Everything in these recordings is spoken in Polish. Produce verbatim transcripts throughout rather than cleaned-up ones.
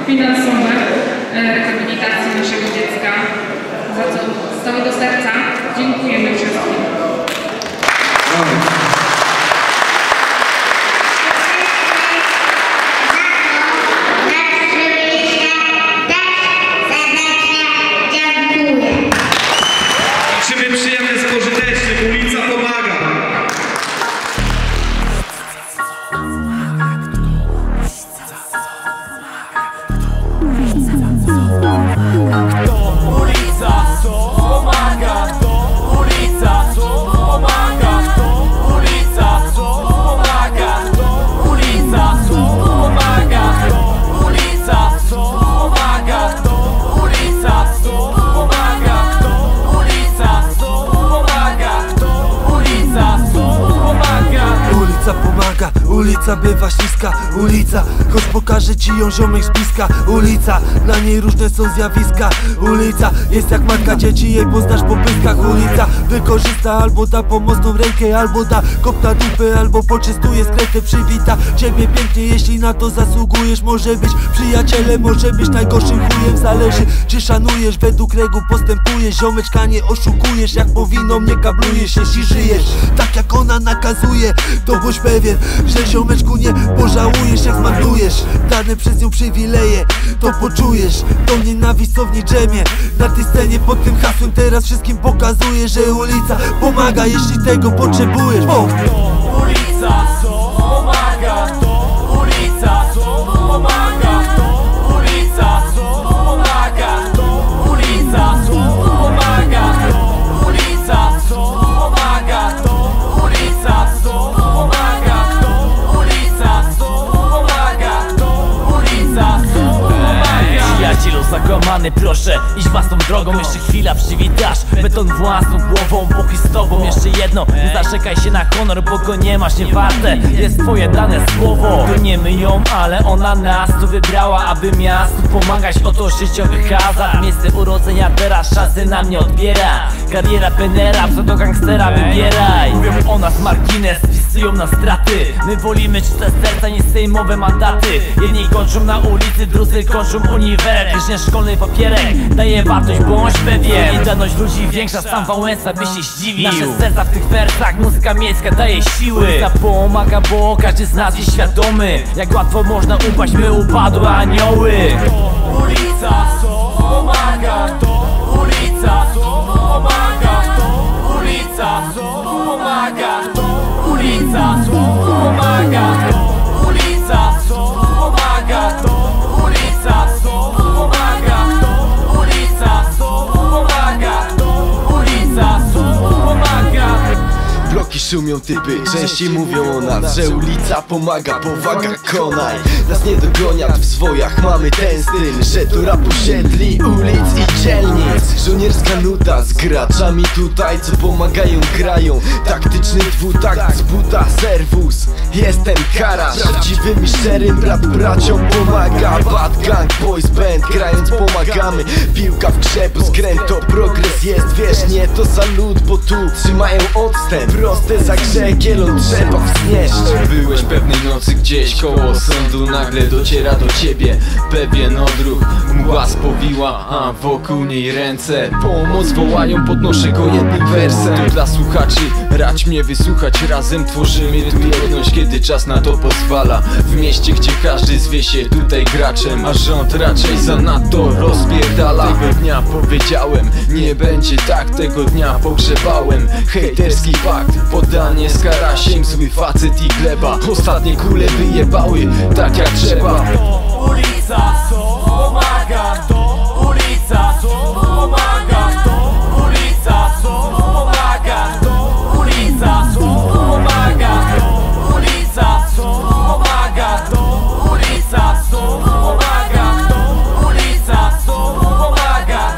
finansowe rehabilitacji naszego dziecka, za co z całego serca dziękujemy wszystkim. Przyjemny, spożyteczny, ulica pomaga. Pomaga, ulica bywa śliska, ulica, choć pokażę ci ją ziomek z bliska. Ulica, na niej różne są zjawiska. Ulica jest jak matka dzieci, jej poznasz po pyskach. Ulica wykorzysta albo da pomocną rękę, albo da kop na dupę, albo poczęstuje skrętę, przywita ciebie pięknie, jeśli na to zasługujesz. Może być przyjacielem, może być najgorszym chujem. Zależy czy szanujesz, według reguł postępujesz. Ziomeczka nie oszukujesz, jak powiną nie kablujesz. Jeśli żyjesz tak jak ona nakazuje, to bądź pewien, że ziomeczku nie pożałujesz. Jak zmarnujesz dane przez nią przywileje, to poczujesz tą nienawiść co w niej drzemie. Na tej scenie pod tym hasłem teraz wszystkim pokazuję, że ulica pomaga, jeśli tego potrzebujesz. O! Ulica pomaga, ulica pomaga, ulica pomaga, ulica pomaga, ulica pomaga, ulica pomaga, ulica pomaga, ulica pomaga. Przyjacielu zakłamany, proszę iść własną drogą. Jeszcze chwila, przywitasz beton własną głową. Bóg jest z tobą, jeszcze jedno, nie zaczekaj się na honor, bo go nie masz, nie warte jest twoje dane słowo. To nie my ją, ale ona nas tu wybrała, aby miastu pomagać. Oto życiowy hazard, miejsce urodzenia teraz szansy nam nie odbiera. Kariera penera, pseudo gangstera wybieraj. Mówią o nas margines, wpisują na straty. My wolimy czyste serca niż sejmowe mandaty. Jedni kończą na ulicy, drudzy kończą uniwer. Licznie szkolny papierek daje wartość, bądź pewien. I daność ludzi większa, sam Wałęsa by się zdziwił. Nasze serca w tych wersach, muzyka miejska daje siły. Ulica pomaga, bo każdy z nas jest świadomy, jak łatwo można upaść, my upadłe anioły. Ulica pomaga, ulica pomaga, ulica pomaga, ulica pomaga, ulica pomaga, ulica pomaga, ulica pomaga, ulica pomaga. Bloki szumią, typy częściej mówią o nas, że ulica pomaga, powaga konaj. Nas nie dogoniat w zwojach, mamy ten styl, że tu rap usiedli ulic i dzielnic. Żołnierska nuta z graczami tutaj, co pomagają, grają. Taktyczny dwutakt z buta, serwus. Jestem Karasz, prawdziwym i szczerym brat braciom pomaga. Bad Gang Boys Band, grając pomagamy. Piłka w grze, bo skręt to progres jest. Wiesz, nie to salut, bo tu trzymają odstęp. Proste za grzech, kielon trzeba wznieść. Byłeś pewnej nocy gdzieś koło sądu, nagle dociera do ciebie pewien odruch. Mgła spowiła, a wokół niej ręce. Pomoc wołają, podnoszę go jednym wersem. Tu dla słuchaczy, racz mnie wysłuchać. Razem tworzymy tu jedność, kiedy czas na to pozwala. W mieście, gdzie każdy zwie się tutaj graczem, a rząd raczej zanadto rozpierdala. Tego dnia powiedziałem, nie będzie tak, tego dnia pogrzebałem. Hejterski fakt, podanie z Karasiem, zły facet i gleba. Ostatnie kule wyjebały, tak jak trzeba. Ulica pomaga, ulica pomaga, ulica pomaga, ulica pomaga, ulica pomaga, ulica pomaga, ulica pomaga,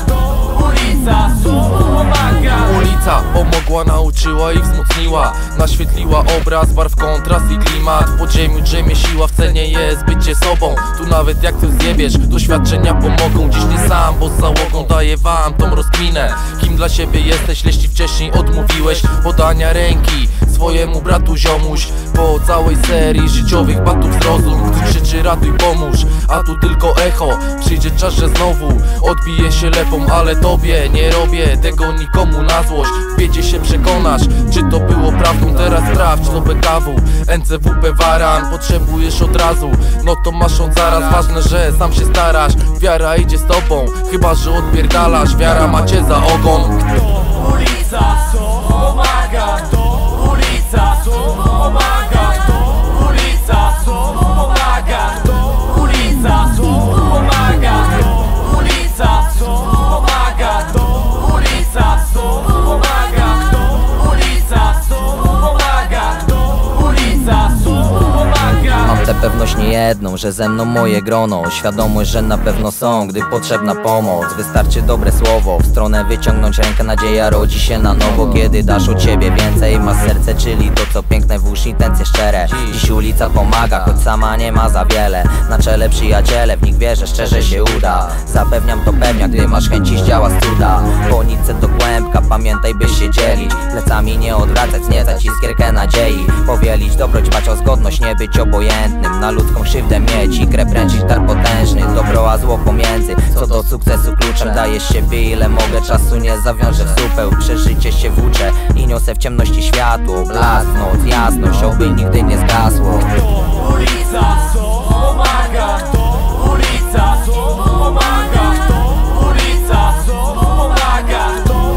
ulica pomaga. Ulica pomogła, nauczyła i wzmocniła, naświetliła obraz, barw, kontrast i klimat. W podziemiu drzemie siła, w cenie jest bycie sobą. Tu nawet jak coś zjebiesz, doświadczenia pomogą. Dziś nie sam, bo z załogą daję wam tą rozkminę. Kim dla siebie jesteś, jeśli wcześniej odmówiłeś podania ręki? swojemu bratu ziomuś. Po całej serii życiowych batów zrozum, gdy krzyczy ratuj pomóż, a tu tylko echo. Przyjdzie czas, że znowu odbije się lepą, ale tobie nie robię tego nikomu na złość. W biedzie się przekonasz, czy to było prawdą, teraz sprawdź to B K W, N C W P Waran. Potrzebujesz od razu, no to masz od zaraz. Ważne, że sam się starasz, wiara idzie z tobą, chyba że odpierdalasz, wiara ma cię za ogon. Ulica pomaga, ulica pomaga, ulica pomaga, ulica pomaga, ulica pomaga, ulica pomaga, ulica pomaga, ulica pomaga. Mam tę pewność niejedną, że ze mną moje grono. Świadomość, że na pewno są, gdy potrzebna pomoc. Wystarczy dobre słowo, w stronę wyciągnąć rękę. Nadzieja rodzi się na nowo, kiedy dasz od ciebie więcej. Masz serce, czyli to co piękne w uszy, intencje szczere. Dziś ulica pomaga, choć sama nie ma za wiele. Na czele przyjaciele, w nich wierzę, szczerze się uda. Zapewniam to pewnia, gdy masz chęci, zdziała z cuda. Po nitce do kłębka, pamiętaj by się dzielić. Plecami nie odwracać, nie dać iskierkę nadziei. Powielić dobro, dbać o zgodność, nie być obojętnym. Na ludzką krzywdę mieć i krew ręczyć dar potężny. Dobro a zło pomiędzy, co do sukcesu kluczem. Dajesz siebie ile mogę, czasu nie zawiążę w supeł. Przeżycie się włóczę i niosę w ciemności światło. Blask, noc, jasność, oby nigdy nie zgasło. Ulica pomaga, ulica pomaga, ulica pomaga,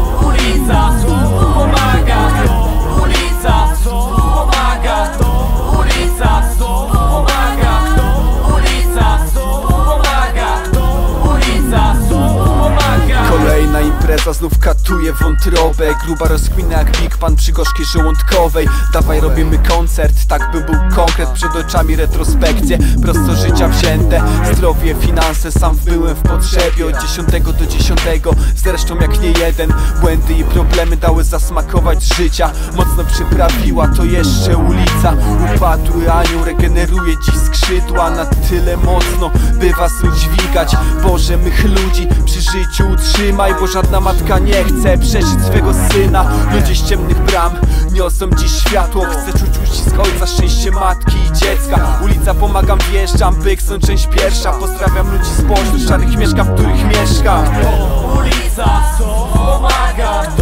ulica pomaga, ulica pomaga, ulica pomaga, ulica pomaga, ulica pomaga. Kolejna impreza znów katuje wątrobę. Gruba rozkmina jak Big Pan przy gorzkiej żołądkowej. Dawaj robimy koncert, tak by był konkret. Przed oczami retrospekcje, prosto życia wzięte. Zdrowie, finanse, sam byłem w potrzebie. Od dziesiątego do dziesiątego, zresztą jak nie jeden. Błędy i problemy dały zasmakować życia. Mocno przyprawiła to jeszcze ulica. Upadły anioł regeneruje dziś skrzydła. Na tyle mocno, by was udźwigać. Boże, mych ludzi przy życiu utrzymaj, bo żadna matka nie chce przeżyć swego syna. Ludzie z ciemnych bram niosą dziś światło. Chcę czuć uścisk ojca, szczęście matki i dziecka. Ulica pomagam, wjeżdżam, byk są część pierwsza. Pozdrawiam ludzi z pośród szarych mieszka, w których mieszkam. Ulica pomaga.